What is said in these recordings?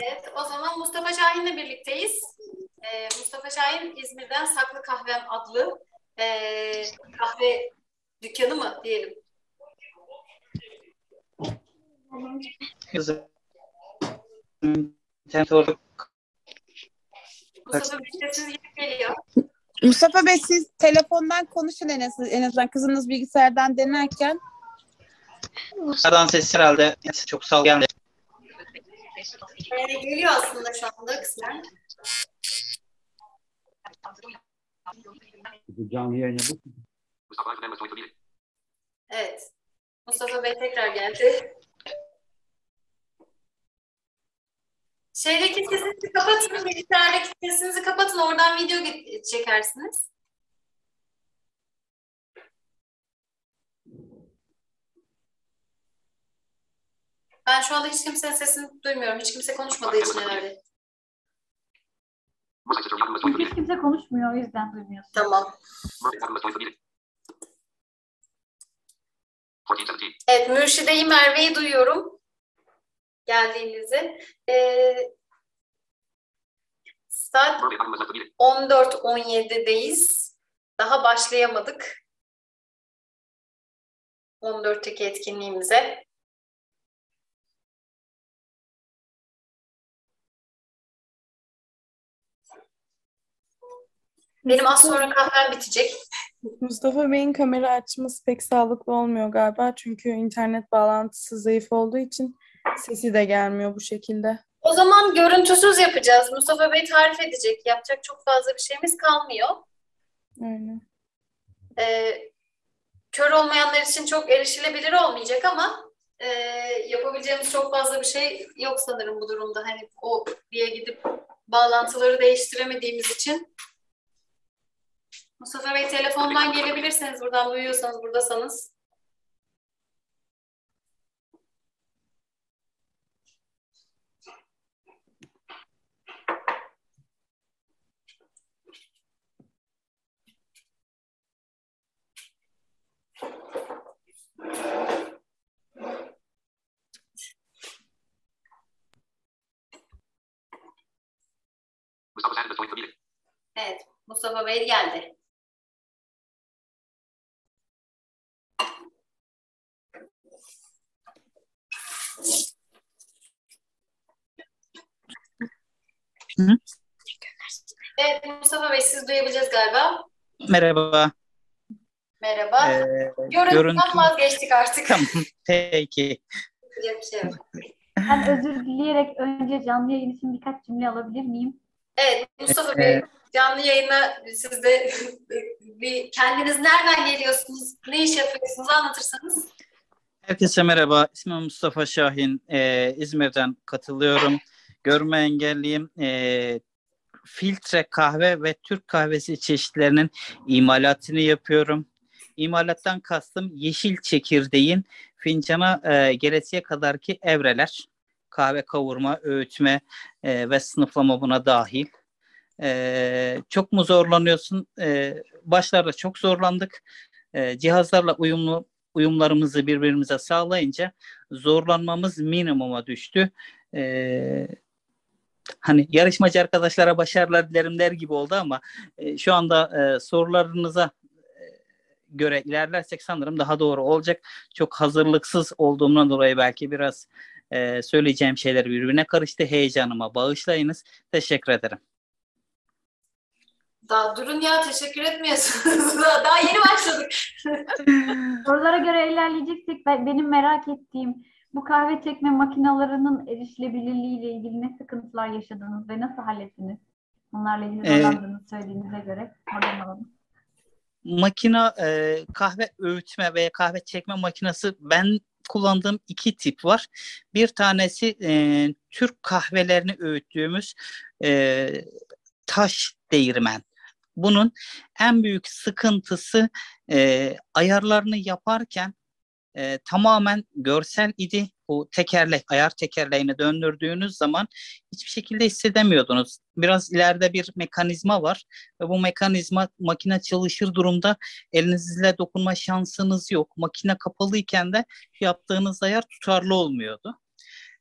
Evet, o zaman Mustafa Şahin'le birlikteyiz. Mustafa Şahin İzmir'den Saklı Kahvem adlı kahve dükkanı mı diyelim. Kızım, sen sorduk. Mustafa Bey sesiniz geliyor. Mustafa Bey siz telefondan konuşun en azından kızınız bilgisayardan denerken. Dışarıdan ses herhalde çok sağ geldi. Geliyor aslında şu anda kısmen. Canlı yayına bu. Evet. Mustafa Bey tekrar geldi. Şeydeki sesinizi kapatın, bilgisayardaki sesinizi kapatın. Oradan video çekersiniz. Ben şu anda hiç kimsenin sesini duymuyorum. Hiç kimse konuşmadığı için herhalde. Hiç kimse konuşmuyor, o yüzden duymuyorsun. Tamam. Evet, Mürşide-i Merve'yi duyuyorum. Geldiğinizi. Saat 14.17'deyiz. Daha başlayamadık. 14'teki etkinliğimize. Benim az sonra kahvem bitecek. Mustafa Bey'in kamera açması pek sağlıklı olmuyor galiba. Çünkü internet bağlantısı zayıf olduğu için sesi de gelmiyor bu şekilde. O zaman görüntüsüz yapacağız. Mustafa Bey tarif edecek. Yapacak çok fazla bir şeyimiz kalmıyor. Aynen. Kör olmayanlar için çok erişilebilir olmayacak ama yapabileceğimiz çok fazla bir şey yok sanırım bu durumda. Hani o diye gidip bağlantıları değiştiremediğimiz için. Mustafa Bey telefondan gelebilirseniz, buradan duyuyorsanız, buradasanız. Evet, Mustafa Bey geldi. Hı? Evet, Mustafa Bey siz duyabileceğiz galiba. Merhaba. Merhaba. Görüntüden vazgeçtik artık. Tamam, peki. Bir şey yok. Ben özür dileyerek önce canlı yayın için birkaç cümle alabilir miyim? Evet, Mustafa Bey, canlı yayına siz de bir kendiniz nereden geliyorsunuz, ne iş yapıyorsunuz anlatırsanız. Herkese merhaba. İsmim Mustafa Şahin. İzmir'den katılıyorum. Görme engelliyim. Filtre kahve ve Türk kahvesi çeşitlerinin imalatını yapıyorum. İmalattan kastım yeşil çekirdeğin fincana gelesiye kadarki evreler. Kahve kavurma, öğütme ve sınıflama buna dahil. Çok mu zorlanıyorsun? Başlarda çok zorlandık. Cihazlarla uyumlarımızı birbirimize sağlayınca zorlanmamız minimuma düştü. Hani yarışmacı arkadaşlara başarılar dilerim der gibi oldu ama şu anda sorularınıza göre ilerlersek sanırım daha doğru olacak. Çok hazırlıksız olduğumdan dolayı belki biraz söyleyeceğim şeyler birbirine karıştı. Heyecanıma bağışlayınız. Teşekkür ederim. Daha durun ya, teşekkür etmiyorsunuz. Daha yeni başladık. Sorulara göre ilerleyeceksek benim merak ettiğim bu kahve çekme makinelerinin erişilebilirliği ile ilgili ne sıkıntılar yaşadınız ve nasıl hallettiniz? Onlarla ilgili zorlandığınızı söylediğinize göre oradan alalım. Makine kahve öğütme veya kahve çekme makinesi ben kullandığım iki tip var. Bir tanesi Türk kahvelerini öğüttüğümüz taş değirmen. Bunun en büyük sıkıntısı ayarlarını yaparken tamamen görsel idi. Bu tekerlek, ayar tekerleğini döndürdüğünüz zaman hiçbir şekilde hissedemiyordunuz. Biraz ileride bir mekanizma var ve bu mekanizma makine çalışır durumda elinizle dokunma şansınız yok. Makine kapalıyken de yaptığınız ayar tutarlı olmuyordu.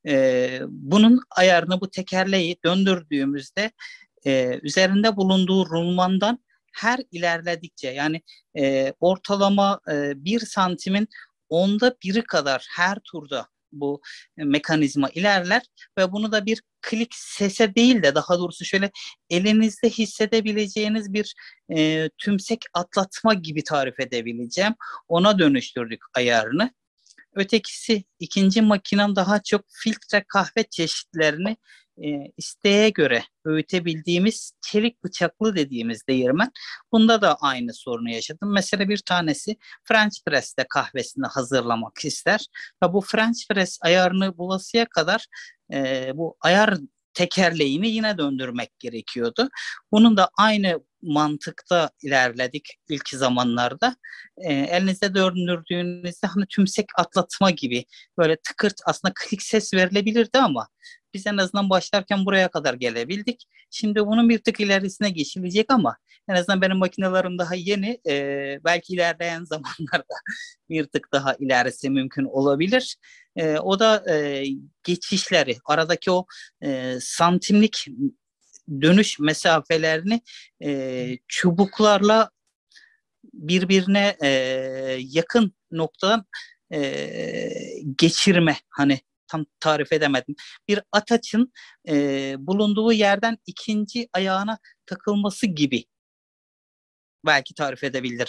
Bunun ayarını, bu tekerleği döndürdüğümüzde üzerinde bulunduğu rulmandan her ilerledikçe, yani ortalama 1 santimin 1/10 kadar her turda bu mekanizma ilerler ve bunu da bir klik sese değil de, daha doğrusu şöyle elinizde hissedebileceğiniz bir tümsek atlatma gibi tarif edebileceğim. Ona dönüştürdük ayarını. Ötekisi, ikinci makinem, daha çok filtre kahve çeşitlerini isteğe göre öğütebildiğimiz çelik bıçaklı dediğimiz değirmen. Bunda da aynı sorunu yaşadım. Mesela bir tanesi French Press'te kahvesini hazırlamak ister. Ve bu French Press ayarını bulasıya kadar bu ayar tekerleğini yine döndürmek gerekiyordu. Bunun da aynı mantıkta ilerledik ilk zamanlarda. Elinizde döndürdüğünüzde hani tümsek atlatma gibi böyle tıkırt, aslında klik ses verilebilirdi ama biz en azından başlarken buraya kadar gelebildik. Şimdi bunun bir tık ilerisine geçilecek ama en azından benim makinelerim daha yeni. Belki ilerleyen zamanlarda bir tık daha ilerisi mümkün olabilir. O da geçişleri, aradaki o santimlik dönüş mesafelerini çubuklarla birbirine yakın noktadan geçirme, hani tam tarif edemedim. Bir ataçın bulunduğu yerden ikinci ayağına takılması gibi belki tarif edebilirim.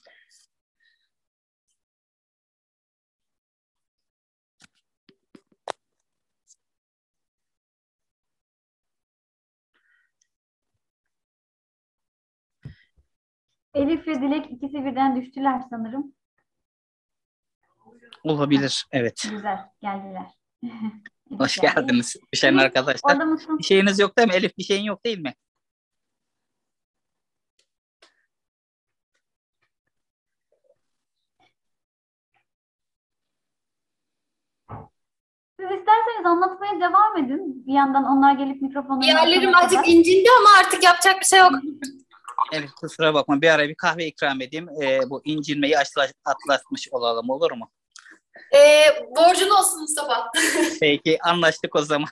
Elif ve Dilek ikisi birden düştüler sanırım. Olabilir, evet. Güzel, geldiler. Hoş geldiniz düşen Elif, arkadaşlar. orada mısın? Bir şeyiniz yok değil mi Elif? Bir şeyin yok değil mi? Siz isterseniz anlatmaya devam edin. Bir yandan onlar gelip mikrofonlarını Yerlerim açana azıcık kadar. incindi ama artık yapacak bir şey yok. Elif kusura bakma, bir ara bir kahve ikram edeyim. Bu incinmeyi atlatmış olalım, olur mu? Borcun olsun Mustafa. Peki, anlaştık o zaman.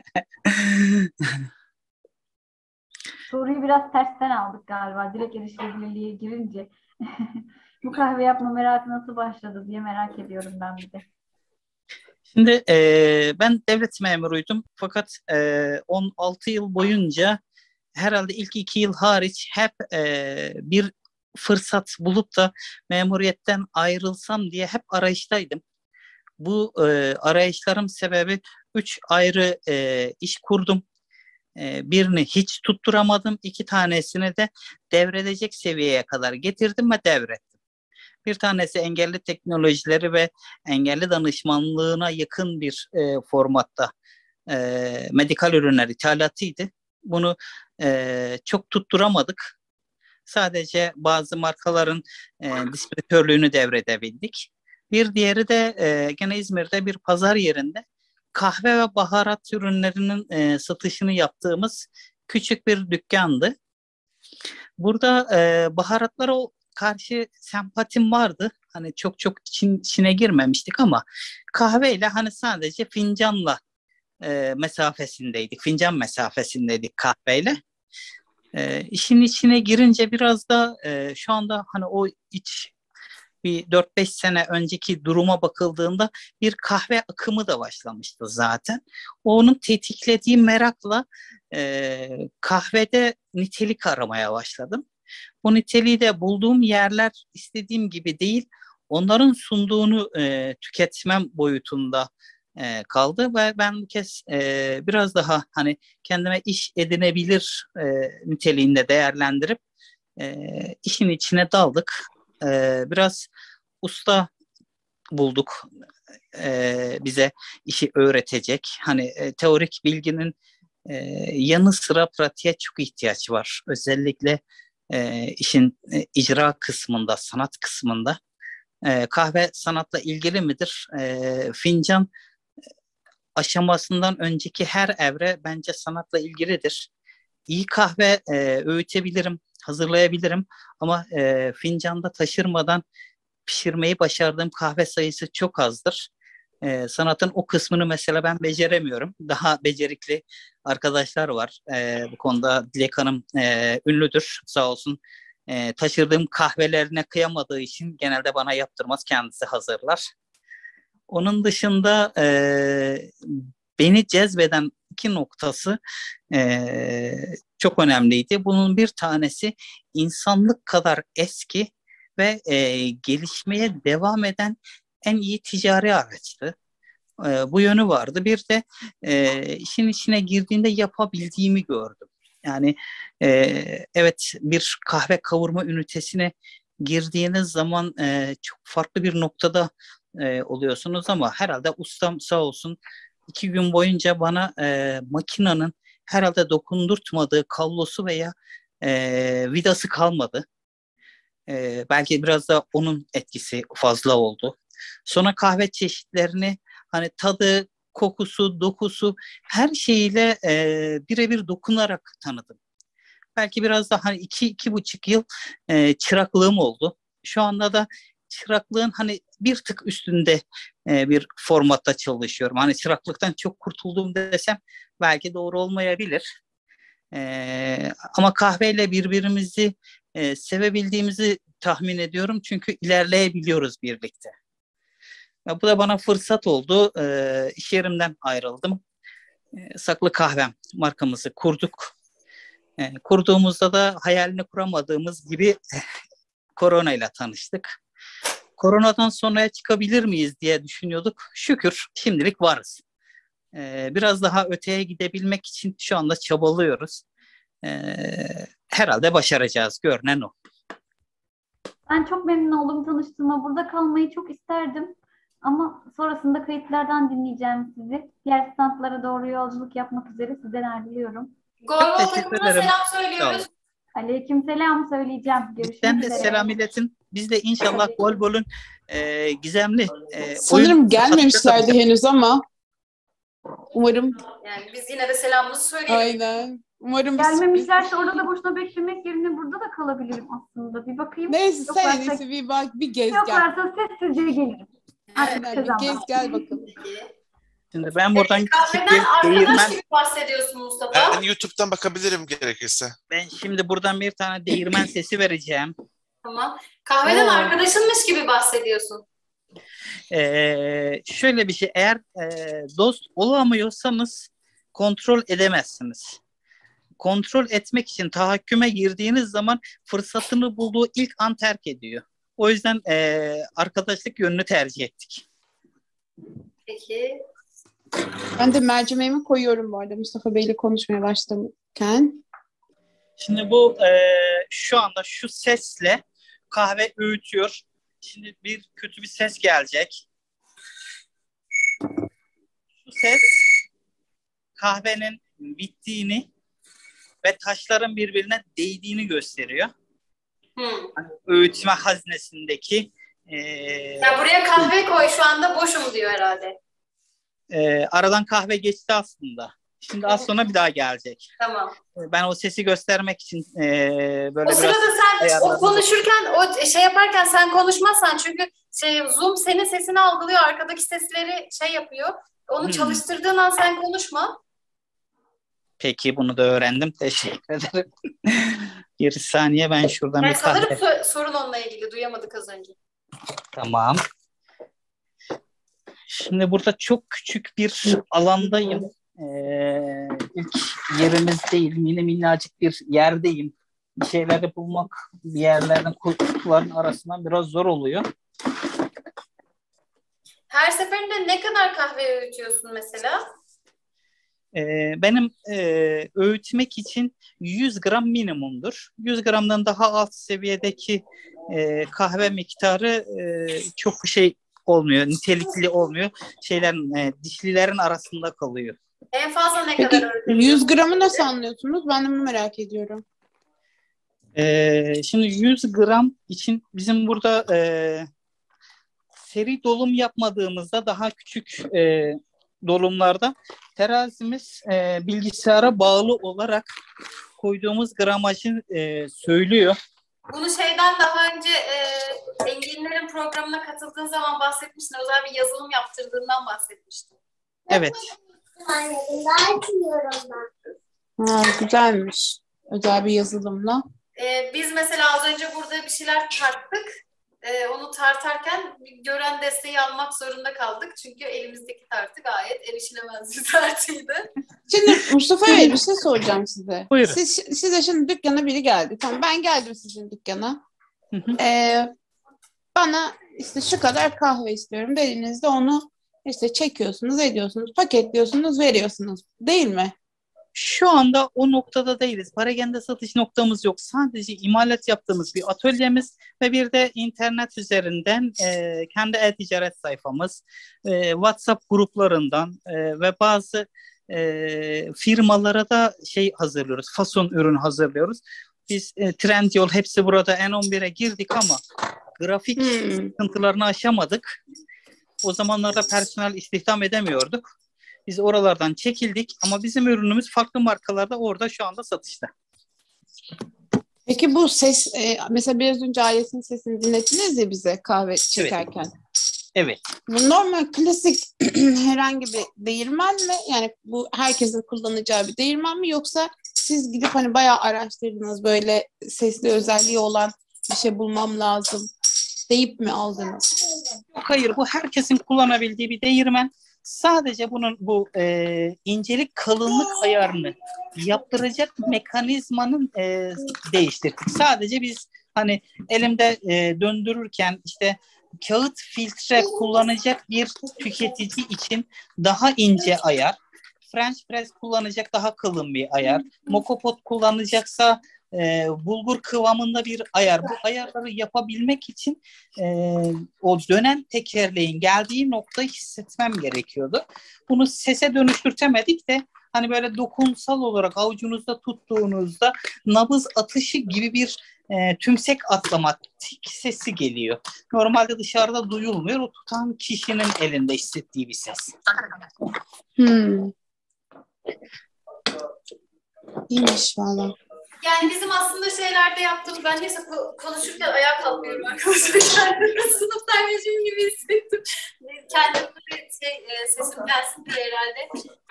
Soruyu biraz tersten aldık galiba. Direkt erişilebilirliğe girince. Bu kahve yapma merakı nasıl başladı diye merak ediyorum ben bir de. Şimdi ben devlet memuruydum fakat 16 yıl boyunca, herhalde ilk 2 yıl hariç, hep bir fırsat bulup da memuriyetten ayrılsam diye hep arayıştaydım. Bu arayışlarım sebebi 3 ayrı iş kurdum. Birini hiç tutturamadım, 2 tanesini de devredecek seviyeye kadar getirdim ve devrettim. Bir tanesi engelli teknolojileri ve engelli danışmanlığına yakın bir formatta medikal ürünler ithalatıydı. Bunu çok tutturamadık. Sadece bazı markaların distribütörlüğünü devredebildik. Bir diğeri de gene İzmir'de bir pazar yerinde kahve ve baharat ürünlerinin satışını yaptığımız küçük bir dükkandı. Burada baharatlara karşı sempatim vardı. Hani çok içine girmemiştik ama kahveyle hani sadece fincanla mesafesindeydik. Fincan mesafesindeydik kahveyle. İşin içine girince biraz da şu anda hani o bir 4-5 sene önceki duruma bakıldığında bir kahve akımı da başlamıştı zaten. Onun tetiklediği merakla kahvede nitelik aramaya başladım. Bu niteliği de bulduğum yerler istediğim gibi değil, onların sunduğunu tüketmem boyutunda kaldı ve ben bu kez biraz daha hani kendime iş edinebilir niteliğinde değerlendirip işin içine daldık. Biraz usta bulduk bize işi öğretecek. Hani teorik bilginin yanı sıra pratiğe çok ihtiyaç var. Özellikle işin icra kısmında, sanat kısmında. Kahve sanatla ilgili midir? Fincan aşamasından önceki her evre bence sanatla ilgilidir. İyi kahve öğütebilirim, hazırlayabilirim ama fincanda taşırmadan pişirmeyi başardığım kahve sayısı çok azdır. Sanatın o kısmını mesela ben beceremiyorum. Daha becerikli arkadaşlar var. Bu konuda Dilek Hanım ünlüdür sağ olsun. Taşırdığım kahvelerine kıyamadığı için genelde bana yaptırmaz, kendisi hazırlar. Onun dışında beni cezbeden iki noktası çok önemliydi. Bunun bir tanesi insanlık kadar eski ve gelişmeye devam eden en iyi ticari araçtı. Bu yönü vardı. Bir de işin içine girdiğinde yapabildiğimi gördüm. Yani evet, bir kahve kavurma ünitesine girdiğiniz zaman çok farklı bir noktada oluyorsunuz ama herhalde ustam sağ olsun 2 gün boyunca bana makinenin herhalde dokundurtmadığı kablosu veya vidası kalmadı. Belki biraz da onun etkisi fazla oldu. Sonra kahve çeşitlerini hani tadı, kokusu, dokusu her şeyiyle birebir dokunarak tanıdım. Belki biraz da hani 2,5 yıl çıraklığım oldu. Şu anda da çıraklığın hani bir tık üstünde bir formatta çalışıyorum. Hani çıraklıktan çok kurtuldum desem belki doğru olmayabilir. Ama kahveyle birbirimizi sevebildiğimizi tahmin ediyorum. Çünkü ilerleyebiliyoruz birlikte. Ya bu da bana fırsat oldu. İş yerimden ayrıldım. Saklı Kahvem markamızı kurduk. Kurduğumuzda da hayalini kuramadığımız gibi korona ile tanıştık. Koronadan sonraya çıkabilir miyiz diye düşünüyorduk. Şükür şimdilik varız. Biraz daha öteye gidebilmek için şu anda çabalıyoruz. Herhalde başaracağız. Görünen o. Ben çok memnun oldum tanıştığıma. Burada kalmayı çok isterdim. Ama sonrasında kayıtlardan dinleyeceğim sizi. Diğer standlara doğru yolculuk yapmak üzere sizden diliyorum. Gorgol teşekkür takımına ederim. selam Sağ olun. söylüyoruz. Aleykümselam söyleyeceğim. Görüşmek Bizden de üzere. selam iletin. Biz de inşallah Tabii. Golbol'un gizemli Sanırım oyun gelmemişlerdi henüz ama umarım Yani biz yine de selamımızı söyleyelim. aynen. Umarım bir Gelmemişlerse orada da boşuna beklemek yerine burada da kalabilirim aslında. Bir bakayım. Neyse sen en Yoklarsa- iyisi bir bak bir gez gel. Yoklarsa sessizce gelirim. Artık Aynen, bir kazanmam. gez gel bakalım. Peki. Şimdi ben buradan küçük Kahveden bir arkadaş değirmen, gibi bahsediyorsun Mustafa. Ben YouTube'dan bakabilirim gerekirse. ben şimdi buradan bir tane değirmen sesi vereceğim. Tamam. Kahveden Oo. arkadaşınmış gibi bahsediyorsun. Şöyle bir şey, eğer dost olamıyorsanız kontrol edemezsiniz. Kontrol etmek için tahakküme girdiğiniz zaman fırsatını bulduğu ilk an terk ediyor. O yüzden arkadaşlık yönünü tercih ettik. Peki. Ben de mercimeğimi koyuyorum bu arada Mustafa Bey'le konuşmaya başlarken. Şimdi bu şu anda şu sesle kahve öğütüyor. Şimdi kötü bir ses gelecek. Şu ses kahvenin bittiğini ve taşların birbirine değdiğini gösteriyor. Hani öğütme haznesindeki Ya buraya kahve koy, şu anda boşum diyor herhalde. aradan kahve geçti aslında. Şimdi az sonra bir daha gelecek. Tamam. Ben o sesi göstermek için böyle O biraz sırada sen o ayarladım. konuşurken, o şey yaparken sen konuşmazsan, çünkü Zoom senin sesini algılıyor, arkadaki sesleri şey yapıyor. Onu çalıştırdığın an sen konuşma. Peki, bunu da öğrendim. Teşekkür ederim. Bir saniye, ben şuradan Ben bir kahve... sanırım sorun onunla ilgili, duyamadık az önce. Tamam. Şimdi burada çok küçük bir alandayım. İlk yerimiz değil, minnacık bir yerdeyim. Bir şeyleri bulmak bir yerlerin, kutuların arasından biraz zor oluyor. Her seferinde ne kadar kahve öğütüyorsun mesela? Benim öğütmek için 100 gram minimumdur. 100 gramdan daha alt seviyedeki kahve miktarı çok şey olmuyor, nitelikli olmuyor. Dişlilerin arasında kalıyor. En fazla ne Peki kadar öğütüyorsun? 100 gramı nasıl anlıyorsunuz? Ben de bunu merak ediyorum. Şimdi 100 gram için bizim burada seri dolum yapmadığımızda, daha küçük dolumlarda terazimiz bilgisayara bağlı olarak koyduğumuz gramajı söylüyor. Bunu şeyden daha önce Enginlerin programına katıldığın zaman bahsetmiştin. Özel bir yazılım yaptırdığından bahsetmiştin. Evet. Ha, güzelmiş. Özel bir yazılımla. Biz mesela az önce burada bir şeyler tarttık. Onu tartarken gören desteği almak zorunda kaldık. Çünkü elimizdeki tartı gayet erişilemez bir tartıydı. Şimdi Mustafa Bey bir şey soracağım size. Buyurun. Size şimdi dükkana biri geldi. Tamam, ben geldim sizin dükkana. Hı hı. Bana işte şu kadar kahve istiyorum dediğinizde onu işte çekiyorsunuz, ediyorsunuz, paketliyorsunuz, veriyorsunuz. Değil mi? Şu anda o noktada değiliz. Parakende satış noktamız yok. Sadece imalat yaptığımız bir atölyemiz ve bir de internet üzerinden kendi e-ticaret sayfamız, WhatsApp gruplarından ve bazı firmalara da şey hazırlıyoruz. Fason ürün hazırlıyoruz. Biz Trendyol hepsi burada N11'e girdik ama grafik sıkıntılarını aşamadık. O zamanlarda personel istihdam edemiyorduk. Biz oralardan çekildik ama bizim ürünümüz farklı markalarda orada şu anda satışta. Peki bu ses, mesela biraz önce Ayes'in sesini dinlettiniz ya bize kahve çekerken. Evet. Bu normal klasik herhangi bir değirmen mi? Yani bu herkesin kullanacağı bir değirmen mi? Yoksa siz gidip hani bayağı araştırdınız, böyle sesli özelliği olan bir şey bulmam lazım deyip mi aldınız? Hayır, bu herkesin kullanabildiği bir değirmen. Sadece bunun bu incelik kalınlık ayarını yaptıracak mekanizmanın değiştirdik. Sadece biz hani elimde döndürürken işte kağıt filtre kullanacak bir tüketici için daha ince ayar, French press kullanacak daha kalın bir ayar, mokopot kullanacaksa bulgur kıvamında bir ayar. Bu ayarları yapabilmek için o dönen tekerleğin geldiği noktayı hissetmem gerekiyordu. Bunu sese dönüştürtemedik de hani böyle dokunsal olarak avucunuzda tuttuğunuzda nabız atışı gibi bir tümsek atlamatik sesi geliyor. Normalde dışarıda duyulmuyor. O tutan kişinin elinde hissettiği bir ses. İyiymiş valla. Yani bizim aslında şeylerde yaptığımız, ben neyse konuşurken ayağa kalkıyorum arkadaşlar. Sınıftaymışım gibi hissettim. Kendime bir sesim gelsin diye herhalde.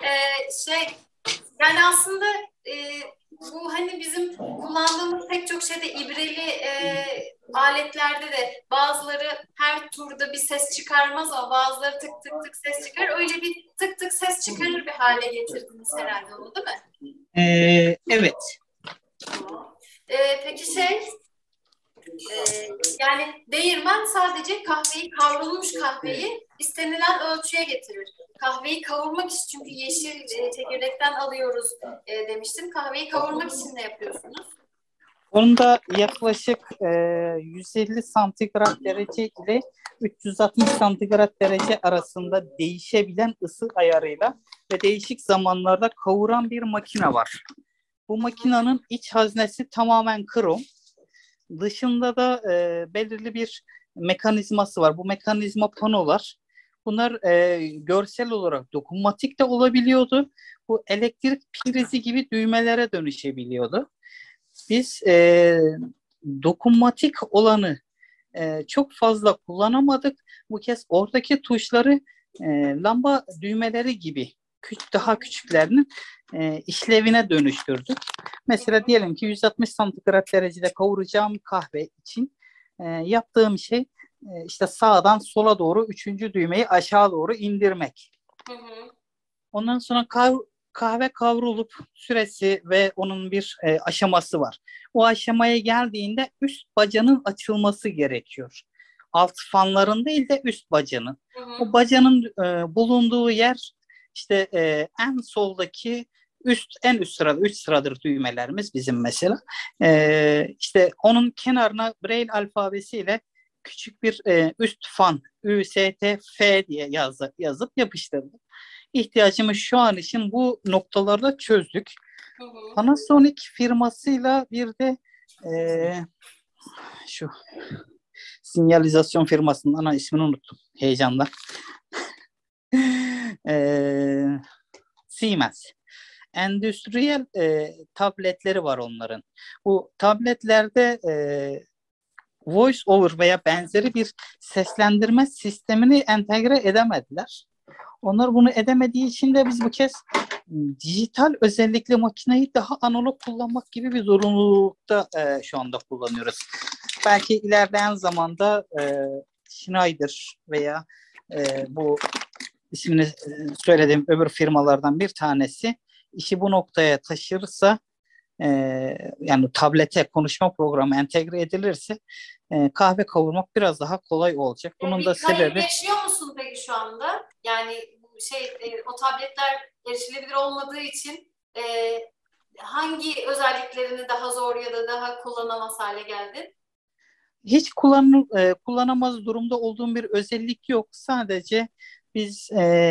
Yani aslında bu hani bizim kullandığımız pek çok şeyde ibreli aletlerde de bazıları her turda bir ses çıkarmaz ama bazıları tık tık tık ses çıkarır. Öyle bir tık tık ses çıkarır bir hale getirdiniz herhalde onu, değil mi? Evet. Peki yani değirmen sadece kavrulmuş kahveyi istenilen ölçüye getirir. Kahveyi kavurmak için, çünkü yeşil çekirdekten alıyoruz demiştim. Kahveyi kavurmak için ne yapıyorsunuz? Onda yaklaşık 150 santigrat derece ile 360 santigrat derece arasında değişebilen ısı ayarıyla ve değişik zamanlarda kavuran bir makine var. Bu makinenin iç haznesi tamamen krom. Dışında da belirli bir mekanizması var. Bu mekanizma panolar. Bunlar görsel olarak dokunmatik de olabiliyordu. Bu elektrik prizi gibi düğmelere dönüşebiliyordu. Biz dokunmatik olanı çok fazla kullanamadık. Bu kez oradaki tuşları lamba düğmeleri gibi daha küçüklerinin işlevine dönüştürdük. Mesela diyelim ki 160 santigrat derecede kavuracağım kahve için yaptığım şey işte sağdan sola doğru 3. düğmeyi aşağı doğru indirmek. Hı hı. Ondan sonra kahve kavrulup süresi ve onun bir aşaması var. O aşamaya geldiğinde üst bacanın açılması gerekiyor. Alt fanların değil de üst bacanın. Hı hı. O bacanın bulunduğu yer işte en soldaki en üst sırada 3 sıradır düğmelerimiz bizim mesela. İşte onun kenarına Braille alfabesiyle küçük bir üst fan ÜSTF diye yazıp yapıştırdım. İhtiyacımız şu an için bu noktalarda çözdük. Hı hı. Panasonic firmasıyla bir de şu sinyalizasyon firmasının ana ismini unuttum heyecanla. Siemens. Endüstriyel tabletleri var onların. Bu tabletlerde voice over veya benzeri bir seslendirme sistemini entegre edemediler. Onlar bunu edemediği için de biz bu kez dijital özellikle makineyi daha analog kullanmak gibi bir zorunlulukta şu anda kullanıyoruz. Belki ilerleyen zamanda Schneider veya bu ismini söylediğim öbür firmalardan bir tanesi işi bu noktaya taşırsa, yani tablete konuşma programı entegre edilirse kahve kavurmak biraz daha kolay olacak. Bunun da Bir kayıp sebebi yaşıyor musun peki şu anda? Yani o tabletler erişilebilir olmadığı için hangi özelliklerini daha zor ya da daha kullanamaz hale geldi? hiç kullanamaz durumda olduğum bir özellik yok. Sadece biz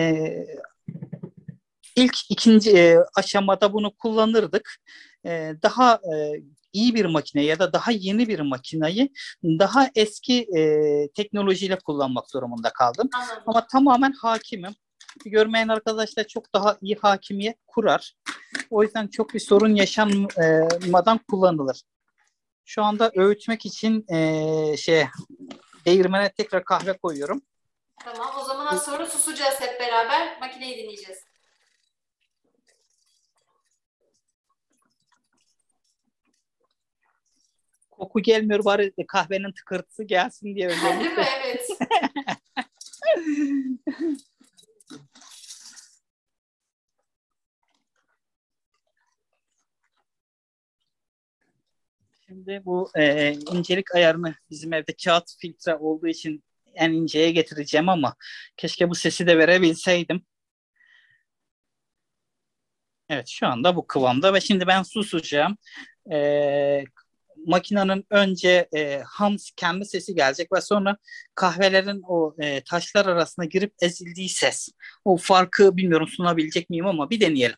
ikinci aşamada bunu kullanırdık. Daha iyi bir makine ya da daha yeni bir makineyi daha eski teknolojiyle kullanmak durumunda kaldım. Anladım. Ama tamamen hakimim. Görmeyen arkadaşlar çok daha iyi hakimiyet kurar. O yüzden çok bir sorun yaşanmadan kullanılır. Şu anda öğütmek için değirmene tekrar kahve koyuyorum. Tamam, o zaman az sonra susacağız hep beraber. Makineyi dinleyeceğiz. Koku gelmiyor, bari kahvenin tıkırtısı gelsin diye Değil özellikle. mi? Evet. Şimdi bu incelik ayarını bizim evde kağıt filtre olduğu için en inceye getireceğim ama keşke bu sesi de verebilseydim. Evet, şu anda bu kıvamda ve şimdi ben susacağım. Makinenin önce ham kendi sesi gelecek ve sonra kahvelerin o taşlar arasına girip ezildiği ses. O farkı bilmiyorum sunabilecek miyim ama bir deneyelim.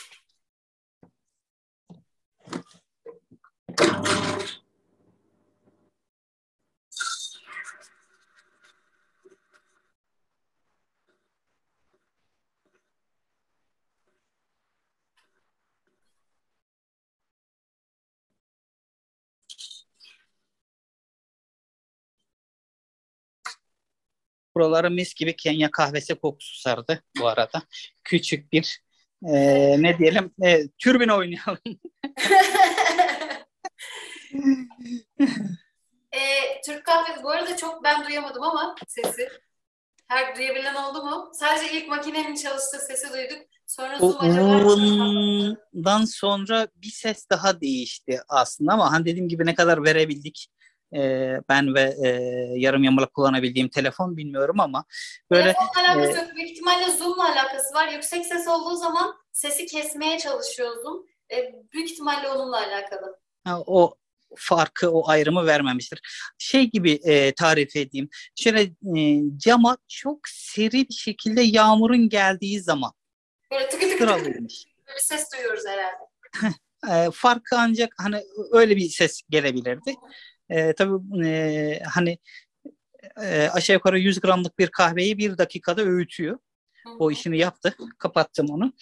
Buraları mis gibi Kenya kahvesi kokusu sardı bu arada. Küçük bir ne diyelim türbin oynayalım. Türk kahvesi bu arada çok ben duyamadım ama sesi. Her duyabilen oldu mu? Sadece ilk makinenin çalıştığı sesi duyduk. Sonra O Zoom acaba... Uğur'dan sonra bir ses daha değişti aslında ama hani dediğim gibi ne kadar verebildik ben ve yarım yamalak kullanabildiğim telefon bilmiyorum ama böyle Telefonla alakası yok. Büyük ihtimalle Zoom'la alakası var. Yüksek ses olduğu zaman sesi kesmeye çalışıyor Zoom. Büyük ihtimalle onunla alakalı. o farkı, o ayrımı vermemiştir. Şey gibi tarif edeyim. Şöyle cama çok seri bir şekilde yağmurun geldiği zaman Böyle tıkı tıkı tıkı sıralıymış. böyle bir ses duyuyoruz herhalde. Farkı ancak hani öyle bir ses gelebilirdi. Tabii hani aşağı yukarı 100 gramlık bir kahveyi 1 dakikada öğütüyor. O işini yaptı. Kapattım onu.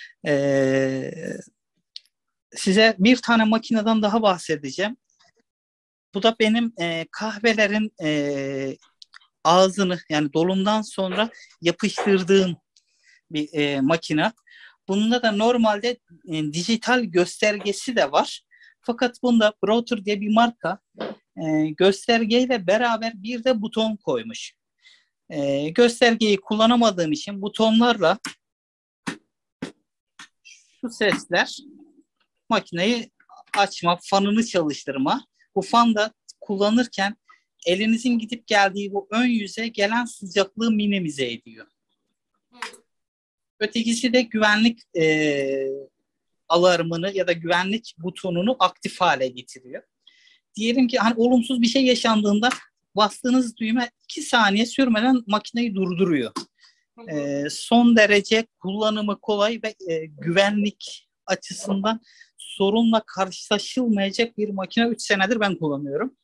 Size bir tane makineden daha bahsedeceğim. Bu da benim kahvelerin ağzını yani dolumdan sonra yapıştırdığım bir makine. Bunda da normalde dijital göstergesi de var. Fakat bunda Browser diye bir marka göstergeyle beraber bir de buton koymuş. Göstergeyi kullanamadığım için butonlarla şu sesler makineyi açma, fanını çalıştırma. Bu fan da kullanırken elinizin gidip geldiği bu ön yüze gelen sıcaklığı minimize ediyor. Ötekisi de güvenlik alarmını ya da güvenlik butonunu aktif hale getiriyor. Diyelim ki hani olumsuz bir şey yaşandığında bastığınız düğme 2 saniye sürmeden makineyi durduruyor. Son derece kullanımı kolay ve güvenlik açısından sorunla karşılaşılmayacak bir makine 3 senedir ben kullanıyorum.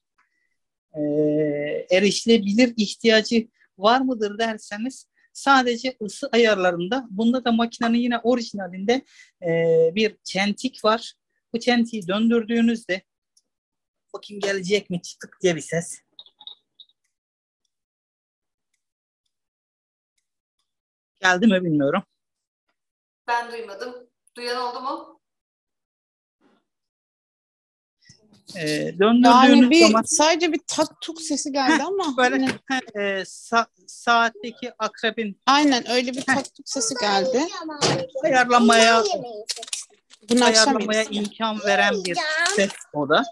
Erişilebilir ihtiyacı var mıdır derseniz sadece ısı ayarlarında. Bunda da makinenin yine orijinalinde bir çentik var. Bu çentiği döndürdüğünüzde Bakayım gelecek mi? Çıtık diye bir ses. Geldi mi bilmiyorum. Ben duymadım. Duyan oldu mu? Döndürdüğünüz Yani zaman sadece bir tak tuk sesi geldi ama böyle hani saatteki akrebin aynen öyle bir tak tuk sesi geldi. ayarlamaya Bunu akşam ayarlamaya yeriz. imkan veren bir ses o da.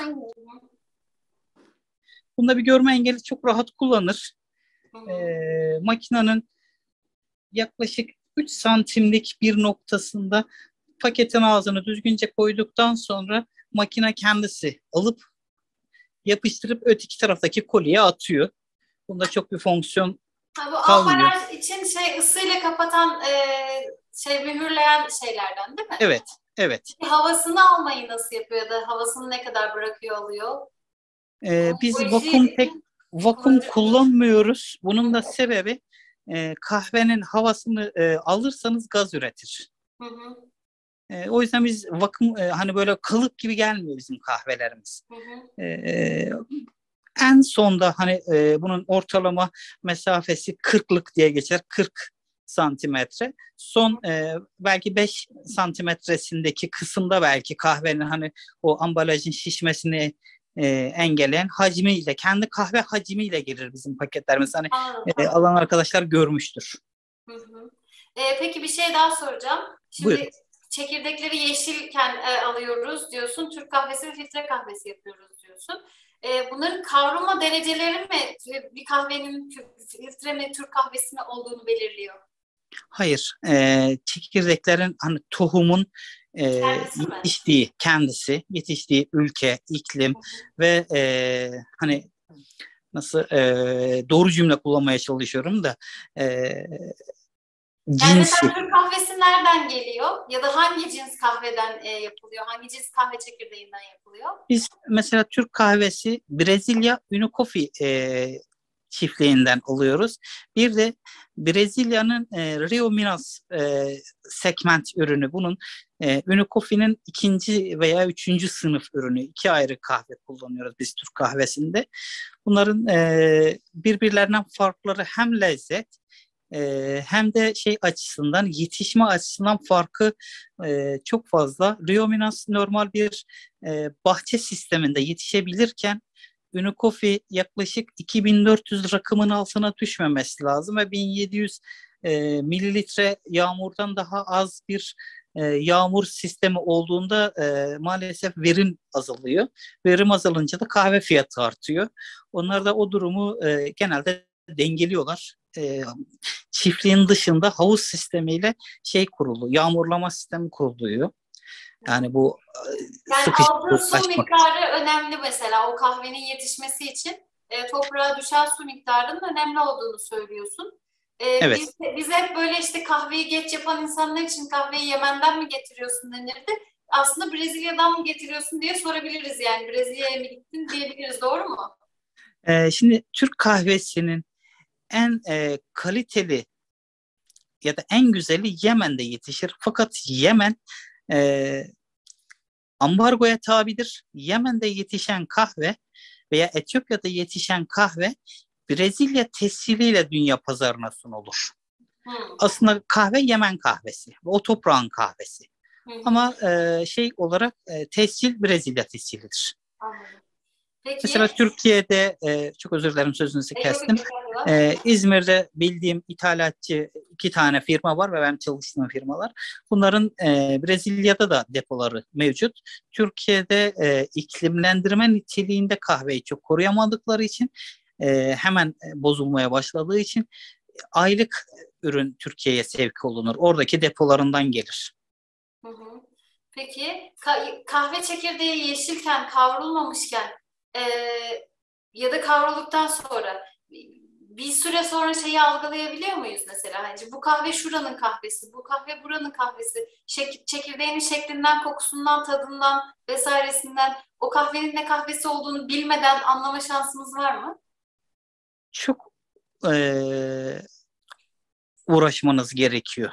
Bunda bir görme engelli çok rahat kullanır. Hı hı. Makinenin yaklaşık 3 santimlik bir noktasında paketin ağzını düzgünce koyduktan sonra makine kendisi alıp yapıştırıp öteki taraftaki kolye atıyor. Bunda çok bir fonksiyon Ha, bu kalmıyor. ambalaj için ısıyla kapatan mühürleyen şeylerden değil mi? Evet, evet. Havasını almayı nasıl yapıyor ya da havasını ne kadar bırakıyor alıyor? Biz Bu işi vakum kullanmıyoruz. Bunun da sebebi kahvenin havasını alırsanız gaz üretir. Hı hı, O yüzden biz vakum hani böyle kalıp gibi gelmiyor bizim kahvelerimiz. hı hı. En sonda hani bunun ortalama mesafesi 40'lık diye geçer. 40 santimetre. Son belki 5 santimetresindeki kısımda belki kahvenin hani o ambalajın şişmesini engelleyen hacmiyle, kendi kahve hacmiyle gelir bizim paketlerimiz. Hani Anladım, tamam. alan arkadaşlar görmüştür. Hı hı. Peki bir şey daha soracağım. Buyurun. Şimdi çekirdekleri yeşilken alıyoruz diyorsun. Türk kahvesi ve filtre kahvesi yapıyoruz diyorsun. Bunların kavrulma dereceleri mi bir kahvenin filtre mi Türk kahvesi mi olduğunu belirliyor? Hayır. Çekirdeklerin hani tohumun Kendisi mi? yetiştiği ülke, iklim ve hani nasıl doğru cümle kullanmaya çalışıyorum da Yani cinsi. mesela Türk kahvesi nereden geliyor? Ya da hangi cins kahveden yapılıyor? Hangi cins kahve çekirdeğinden yapılıyor? Biz mesela Türk kahvesi Brezilya Uno Coffee çiftliğinden alıyoruz. Bir de Brezilya'nın Rio Minas segment ürünü. Bunun Uno Coffee'nin 2. veya 3. sınıf ürünü. 2 ayrı kahve kullanıyoruz biz Türk kahvesinde. Bunların birbirlerinden farkları hem lezzet hem de şey açısından yetişme açısından farkı çok fazla. Rio Minas normal bir bahçe sisteminde yetişebilirken Uno Coffee yaklaşık 2400 rakımın altına düşmemesi lazım ve 1700 mililitre yağmurdan daha az bir yağmur sistemi olduğunda maalesef verim azalıyor. Verim azalınca da kahve fiyatı artıyor. Onlar da o durumu genelde dengeliyorlar. Çiftliğin dışında havuz sistemiyle yağmurlama sistemi kuruluyor. Yani bu Yani aldığı su açmak. miktarı önemli mesela o kahvenin yetişmesi için toprağa düşen su miktarının önemli olduğunu söylüyorsun. Evet. Biz hep böyle işte kahveyi geç yapan insanlar için kahveyi Yemen'den mi getiriyorsun denirdi. Aslında Brezilya'dan mı getiriyorsun diye sorabiliriz yani. Brezilya'ya mı gittin diyebiliriz, doğru mu? Şimdi Türk kahvesinin en kaliteli ya da en güzeli Yemen'de yetişir. Fakat Yemen ambargoya tabidir. Yemen'de yetişen kahve veya Etiyopya'da yetişen kahve Brezilya tesciliyle dünya pazarına sunulur. Aslında kahve Yemen kahvesi. O toprağın kahvesi. Ama olarak tescil Brezilya tescilidir. Anladım. Peki. Mesela Türkiye'de çok özür dilerim sözünüzü kestim. İzmir'de bildiğim ithalatçı 2 tane firma var ve ben çalıştığım firmalar. Bunların Brezilya'da da depoları mevcut. Türkiye'de iklimlendirme niteliğinde kahveyi çok koruyamadıkları için hemen bozulmaya başladığı için aylık ürün Türkiye'ye sevk olunur. Oradaki depolarından gelir. Hı hı. Peki kahve çekirdeği yeşilken, kavrulmamışken ya da kavrulduktan sonra bir süre sonra şeyi algılayabiliyor muyuz mesela? Hani bu kahve şuranın kahvesi, bu kahve buranın kahvesi. Çekirdeğinin şeklinden, kokusundan, tadından vesairesinden o kahvenin ne kahvesi olduğunu bilmeden anlama şansımız var mı? Çok uğraşmanız gerekiyor.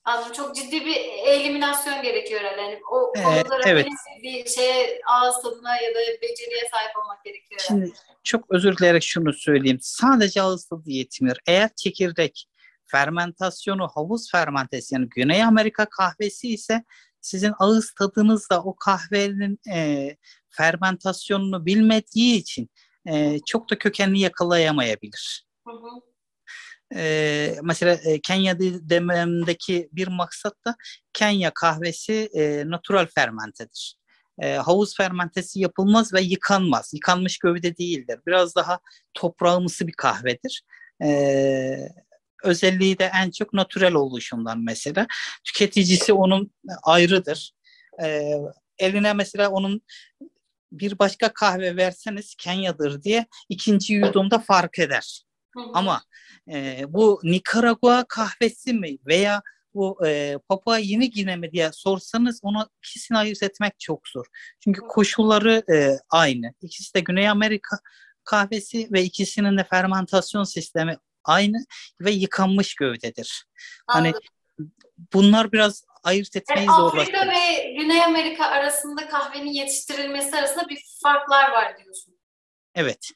Anladım. Çok ciddi bir eliminasyon gerekiyor herhalde. Yani o konuda Evet. bir şeye, ağız tadına ya da beceriye sahip olmak gerekiyor herhalde. Şimdi çok özür dileyerek şunu söyleyeyim. Sadece ağız tadı yetmiyor. Eğer çekirdek fermentasyonu havuz fermentesi yani Güney Amerika kahvesi ise sizin ağız tadınız da o kahvenin fermentasyonunu bilmediği için çok da kökenini yakalayamayabilir. Hı hı. Mesela Kenya dememdeki bir maksat da Kenya kahvesi natural fermentedir. Havuz fermentesi yapılmaz ve yıkanmaz. Yıkanmış gövde değildir. Biraz daha toprağımsı bir kahvedir. Özelliği de en çok natürel oluşundan mesela. Tüketicisi onun ayrıdır. Eline mesela onun bir başka kahve verseniz Kenya'dır diye ikinci yudumda fark eder. Hı hı. Ama bu Nikaragua kahvesi mi veya bu Papua Yeni Gine mi diye sorsanız onu ikisini ayırt etmek çok zor. Çünkü koşulları aynı. İkisi de Güney Amerika kahvesi ve ikisinin de fermentasyon sistemi aynı ve yıkanmış gövdedir. Hani Anladım. bunlar biraz ayırt Yani etmeyi Afrika zorlaştırır. ve Güney Amerika arasında kahvenin yetiştirilmesi arasında bir farklar var diyorsun. Evet.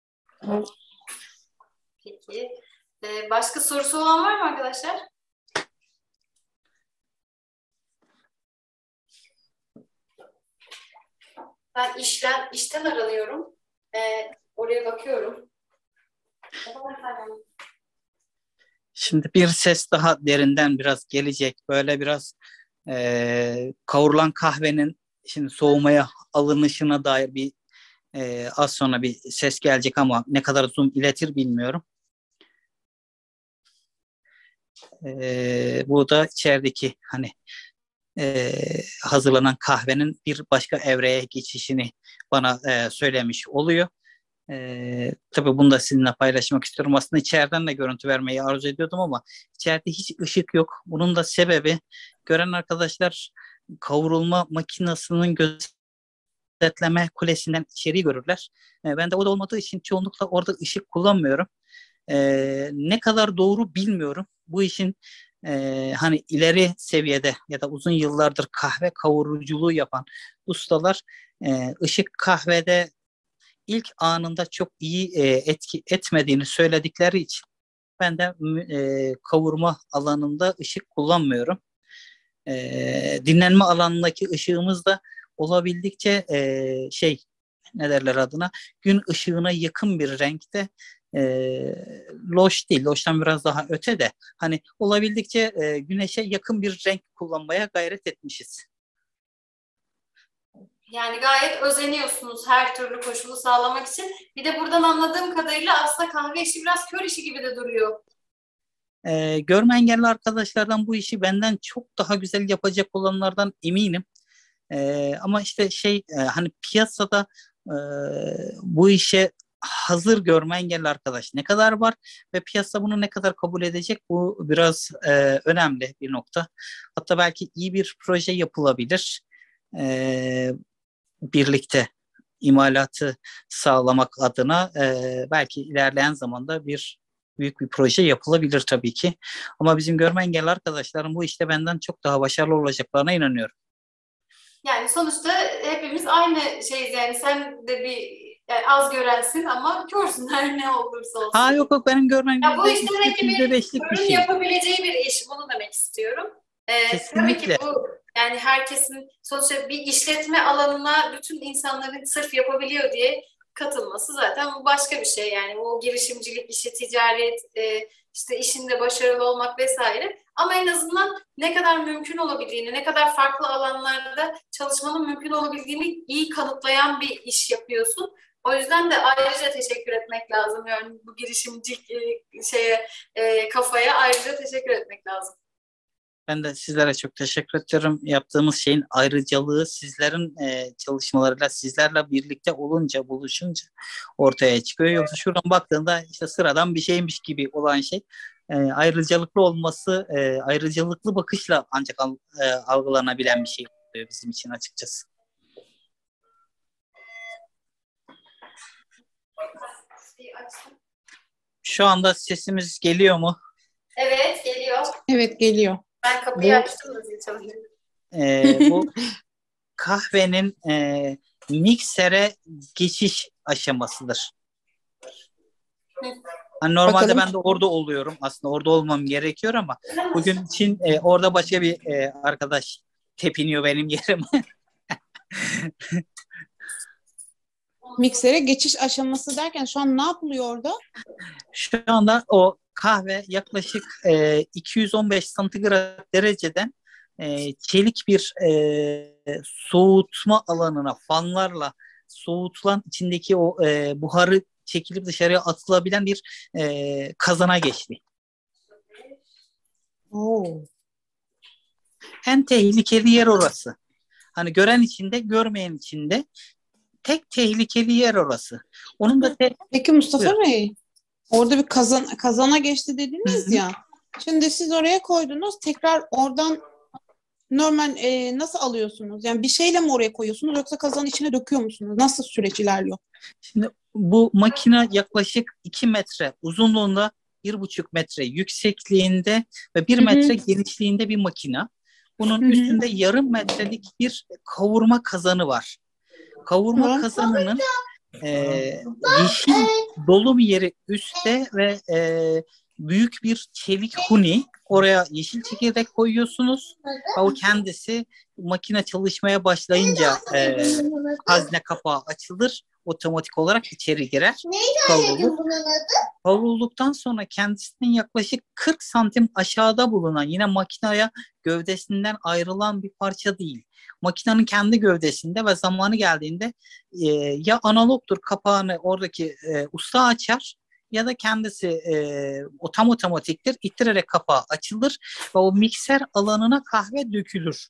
Peki. Başka sorusu olan var mı arkadaşlar? Ben işten aranıyorum. Oraya bakıyorum. Şimdi bir ses daha derinden biraz gelecek. Böyle biraz kavurulan kahvenin şimdi soğumaya alınışına dair bir az sonra bir ses gelecek ama ne kadar zoom iletir bilmiyorum. Bu da içerideki hani hazırlanan kahvenin bir başka evreye geçişini bana söylemiş oluyor. Tabii bunu da sizinle paylaşmak istiyorum. Aslında içeriden de görüntü vermeyi arzu ediyordum ama içeride hiç ışık yok. Bunun da sebebi gören arkadaşlar kavrulma makinesinin gözetleme kulesinden içeriği görürler. Ben de o da olmadığı için çoğunlukla orada ışık kullanmıyorum. Ne kadar doğru bilmiyorum. Bu işin hani ileri seviyede ya da uzun yıllardır kahve kavuruculuğu yapan ustalar ışık kahvede ilk anında çok iyi etki etmediğini söyledikleri için ben de kavurma alanında ışık kullanmıyorum. Dinlenme alanındaki ışığımız da olabildikçe ne derler adına gün ışığına yakın bir renkte e, loş değil. Loştan biraz daha öte de hani olabildikçe güneşe yakın bir renk kullanmaya gayret etmişiz. Yani gayet özeniyorsunuz her türlü koşulu sağlamak için. Bir de buradan anladığım kadarıyla aslında kahve işi biraz kör işi gibi de duruyor. Görme engelli arkadaşlardan bu işi benden çok daha güzel yapacak olanlardan eminim. Ama işte hani piyasada e, bu işe hazır görme engelli arkadaş ne kadar var ve piyasa bunu ne kadar kabul edecek bu biraz önemli bir nokta. Hatta belki iyi bir proje yapılabilir. Birlikte imalatı sağlamak adına belki ilerleyen zamanda büyük bir proje yapılabilir tabii ki. Ama bizim görme engelli arkadaşlarım bu işte benden çok daha başarılı olacaklarına inanıyorum. Yani sonuçta hepimiz aynı şeyiz yani sen de yani az görensin ama körsün her ne olursa olsun. Ha yok benim görmem Ya bu iş demek ki bir %5'lik bir ürün şey. yapabileceği bir iş bunu demek istiyorum. Tabii ki Kesinlikle. bu yani herkesin sonuçta bir işletme alanına bütün insanların sırf yapabiliyor diye katılması zaten bu başka bir şey yani bu girişimcilik, işi ticaret, işte işinde başarılı olmak vesaire. Ama en azından ne kadar mümkün olabildiğini, ne kadar farklı alanlarda çalışmanın mümkün olabildiğini iyi kanıtlayan bir iş yapıyorsun. O yüzden de ayrıca teşekkür etmek lazım. Yani bu girişimcilik kafaya ayrıca teşekkür etmek lazım. Ben de sizlere çok teşekkür ediyorum. Yaptığımız şeyin ayrıcalığı sizlerin çalışmalarıyla, sizlerle birlikte olunca, buluşunca ortaya çıkıyor. Yoksa şuradan baktığında işte sıradan bir şeymiş gibi olan şey ayrıcalıklı olması, ayrıcalıklı bakışla ancak algılanabilen bir şey oluyor bizim için açıkçası. Şu anda sesimiz geliyor mu? Evet, geliyor. Evet, geliyor. Ben kapıyı Bu açtım da zil çalıyor. bu kahvenin miksere geçiş aşamasıdır. Hani normalde Bakalım. ben de orada oluyorum. Aslında orada olmam gerekiyor ama bugün için orada başka bir arkadaş tepiniyor benim yerime. Miksere geçiş aşaması derken şu an ne yapılıyor orada? Şu anda o kahve yaklaşık 215 santigrat dereceden çelik bir soğutma alanına fanlarla soğutulan içindeki o buharı çekilip dışarıya atılabilen bir kazana geçti. Oo. En tehlikeli yer orası. Hani gören içinde, görmeyen içinde tek tehlikeli yer orası. Onun da Peki Mustafa Buyurun. Bey, orada bir kazana geçti Hı dediniz hı. ya. Şimdi siz oraya koydunuz, tekrar oradan normal nasıl alıyorsunuz? Yani bir şeyle mi oraya koyuyorsunuz yoksa kazanın içine döküyor musunuz? Nasıl süreç ilerliyor? Şimdi bu makine yaklaşık 2 metre uzunluğunda, 1,5 metre yüksekliğinde ve 1 Hı hı. metre genişliğinde bir makine. Bunun Hı hı. üstünde yarım metrelik bir kavurma kazanı var. Kavurma Tamam. kazanının yeşil dolum yeri üstte ve büyük bir çelik huni. Oraya yeşil çekirdek koyuyorsunuz. O kendisi makine çalışmaya başlayınca hazne kapağı açılır. Otomatik olarak içeri girer. Kavrulur. Kavrulduktan sonra kendisinin yaklaşık 40 santim aşağıda bulunan, yine makineye gövdesinden ayrılan bir parça değil. Makinenin kendi gövdesinde ve zamanı geldiğinde ya analogtur, kapağını oradaki usta açar ya da kendisi o tam otomatiktir, ittirerek kapağı açılır ve o mikser alanına kahve dökülür.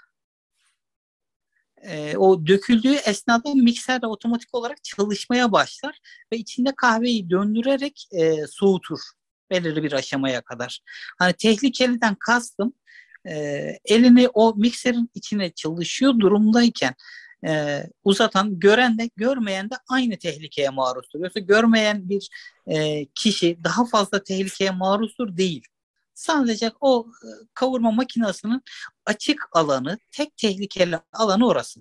O döküldüğü esnada mikser de otomatik olarak çalışmaya başlar ve içinde kahveyi döndürerek soğutur belirli bir aşamaya kadar. Hani tehlikeliden kastım elini o mikserin içine çalışıyor durumdayken uzatan, gören de görmeyen de aynı tehlikeye maruzdur. Yoksa görmeyen bir kişi daha fazla tehlikeye maruzdur değil. Sadece o kavurma makinesinin açık alanı, tek tehlikeli alanı orası.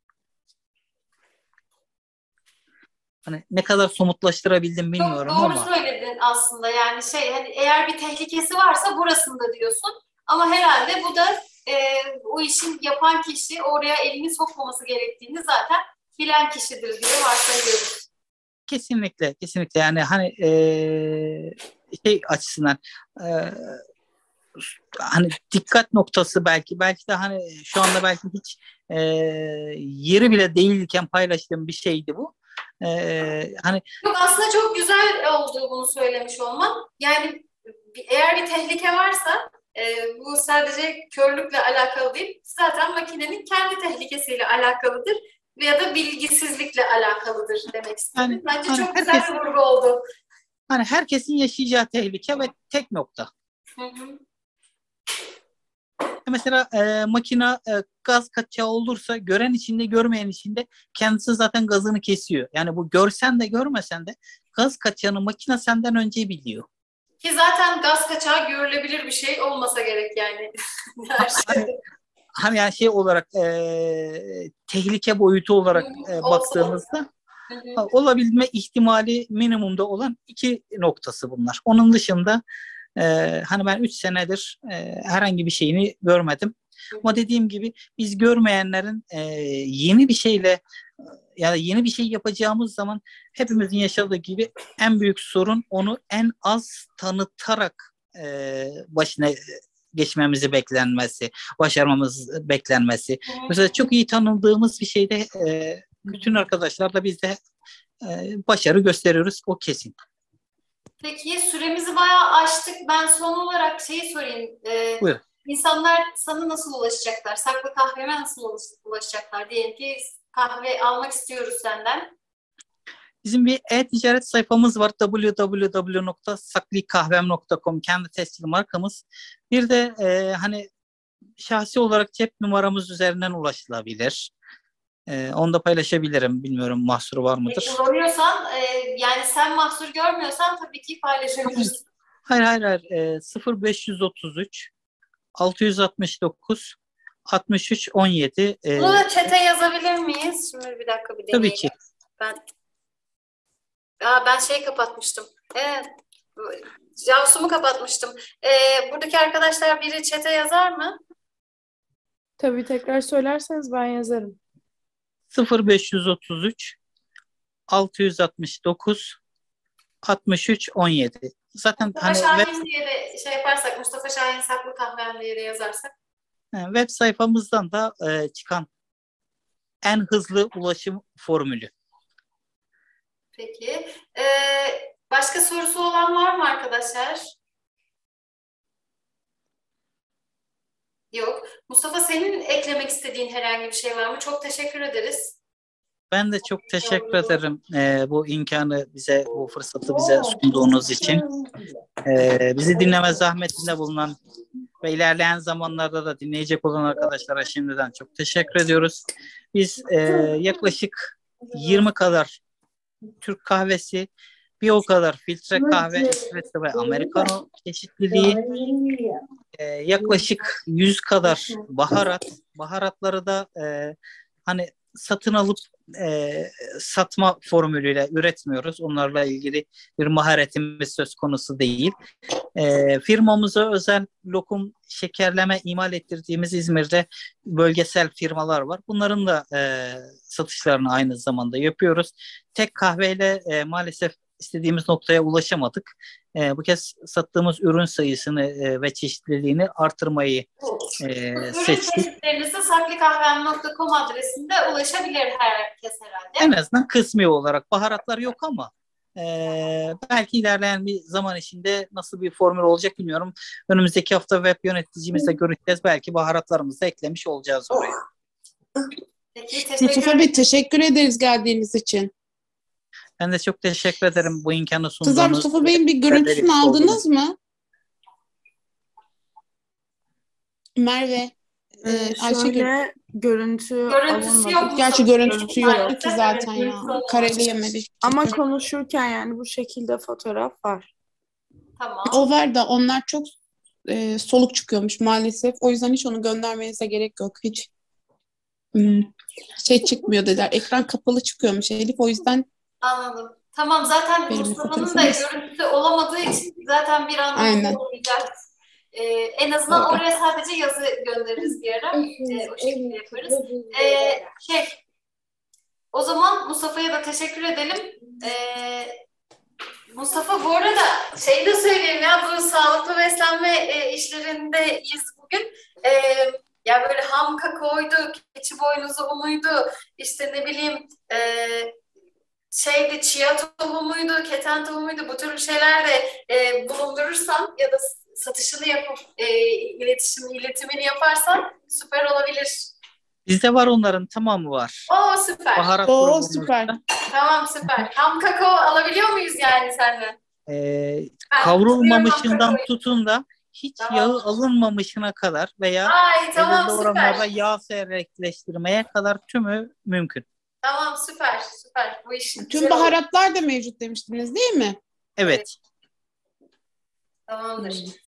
Hani ne kadar somutlaştırabildim Çok bilmiyorum doğru ama söyledin aslında. Yani hani eğer bir tehlikesi varsa burasında diyorsun. Ama herhalde bu da o işin yapan kişi oraya elini sokmaması gerektiğini zaten bilen kişidir diye varsayıyoruz. kesinlikle yani hani şey açısından hani dikkat noktası belki de hani şu anda belki hiç yeri bile değilken paylaştığım bir şeydi bu. Hani Yok, aslında çok güzel oldu bunu söylemiş olman. Yani eğer bir tehlike varsa bu sadece körlükle alakalı değil. Zaten makinenin kendi tehlikesiyle alakalıdır ya da bilgisizlikle alakalıdır demek istedim. yani Bence hani çok güzel bir vurgu oldu. hani herkesin yaşayacağı tehlike ve tek nokta. Hı hı. Mesela makine gaz kaçağı olursa gören içinde, görmeyen içinde kendisi zaten gazını kesiyor. Yani bu görsen de görmesen de gaz kaçağını makine senden önce biliyor. Ki zaten gaz kaçağı görülebilir bir şey olmasa gerek yani. Her şeyde. Hani yani şey olarak tehlike boyutu olarak Olsa. baktığımızda Hı hı. olabilme ihtimali minimumda olan 2 noktası bunlar. Onun dışında hani ben 3 senedir herhangi bir şeyini görmedim. Ama dediğim gibi biz görmeyenlerin yeni bir şeyle yani yeni bir şey yapacağımız zaman hepimizin yaşadığı gibi en büyük sorun onu en az tanıtarak başına geçmemizi beklenmesi, başarmamız beklenmesi. Mesela çok iyi tanıdığımız bir şeyde bütün arkadaşlar da biz de başarı gösteriyoruz, o kesin. Peki süremizi bayağı aştık. Ben son olarak şeyi sorayım. Buyurun. İnsanlar sana nasıl ulaşacaklar? Saklı kahveme nasıl ulaşacaklar? Diyelim ki kahve almak istiyoruz senden. Bizim bir e-ticaret sayfamız var, www.saklikahvem.com, kendi tescil markamız. Bir de hani şahsi olarak cep numaramız üzerinden ulaşılabilir. Onu da paylaşabilirim. Bilmiyorum mahsuru var mıdır? Kullanıyorsan yani sen mahsur görmüyorsan tabii ki paylaşabilirsin. Hayır. 0533 669 63 17. Bunu da chat'e yazabilir miyiz? Şimdi bir dakika bir deneyelim. Tabii ki. Ben şey kapatmıştım. Evet. Javsum'u kapatmıştım. Buradaki arkadaşlar biri chat'e yazar mı? Tabii tekrar söylerseniz ben yazarım. 0533 669 63 17. Zaten Mustafa Şahin diye de şey yaparsak, Mustafa Şahin Saklı Kahvem diye de yazarsak. web sayfamızdan da çıkan en hızlı ulaşım formülü. Peki. Başka sorusu olan var mı arkadaşlar? Yok. Mustafa, senin eklemek istediğin herhangi bir şey var mı? Çok teşekkür ederiz. Ben de çok teşekkür ederim bu imkanı bize, bu fırsatı bize sunduğunuz için. Bizi dinleme zahmetinde bulunan ve ilerleyen zamanlarda da dinleyecek olan arkadaşlara şimdiden çok teşekkür ediyoruz. Biz yaklaşık 20 kadar Türk kahvesi, bir o kadar filtre kahve, espresso ve americano çeşitliliği, yaklaşık 100 kadar baharatları da hani satın alıp satma formülüyle üretmiyoruz. Onlarla ilgili bir maharetimiz söz konusu değil. Firmamıza özel lokum şekerleme imal ettirdiğimiz İzmir'de bölgesel firmalar var. Bunların da satışlarını aynı zamanda yapıyoruz. Tek kahveyle maalesef istediğimiz noktaya ulaşamadık. Bu kez sattığımız ürün sayısını ve çeşitliliğini artırmayı Ürün seçtik. çeşitlerinizi saklikahvem.com adresinde ulaşabilir herkes herhalde. En azından kısmi olarak baharatlar yok ama belki ilerleyen bir zaman içinde nasıl bir formül olacak bilmiyorum. Önümüzdeki hafta web yöneticimizle görüşeceğiz. Belki baharatlarımızı da eklemiş olacağız oraya. Peki, Mustafa Bey teşekkür ederiz geldiğiniz için. Ben de çok teşekkür ederim bu imkanı sunduğunuz. Kızlar, Mustafa Bey'in bir görüntüsünü aldınız mı? Merve, Ayşegül. Şöyle görüntüsü Görüntüsü yok. alınmadı. Gerçi görüntüsü yoktu Maalesef ki zaten evet, ya. görüntüsü olmadı. Kareleyemedik. Ama konuşurken yani bu şekilde fotoğraf var. Tamam. O var da onlar çok soluk çıkıyormuş maalesef. O yüzden hiç onu göndermenize gerek yok. Hiç şey çıkmıyor dediler. Ekran kapalı çıkıyormuş Elif. O yüzden Anladım. Tamam, zaten Benim Mustafa'nın da fotoğrafımız. görüntüsü olamadığı için zaten bir anda Aynen. olmayacak. En azından Doğru. oraya sadece yazı göndeririz bir ara. O şekilde yaparız. O zaman Mustafa'ya da teşekkür edelim. Mustafa, bu arada şey de söyleyeyim ya, bu sağlıklı beslenme işlerindeyiz bugün. Ya böyle ham kakaoydu, keçi boynuzu unuydu, işte ne bileyim chia tohumuydu, keten tohumuydu, bu tür şeyler de bulundurursan ya da satışını yapıp iletimini yaparsan süper olabilir. Bizde var, onların tamamı var. Oo, süper. Baharat Oo, grubumuzda. süper. Tamam, süper. Ham kakao alabiliyor muyuz yani senden? Kavrulmamışından tutun da hiç Tamam. yağı alınmamışına kadar veya Ay, tamam, belirli oranlarda süper. yağ seyrekleştirmeye kadar tümü mümkün. Tamam, süper. Bu iş Tüm güzel oldu. baharatlar da mevcut demiştiniz değil mi? Evet. Tamamdır.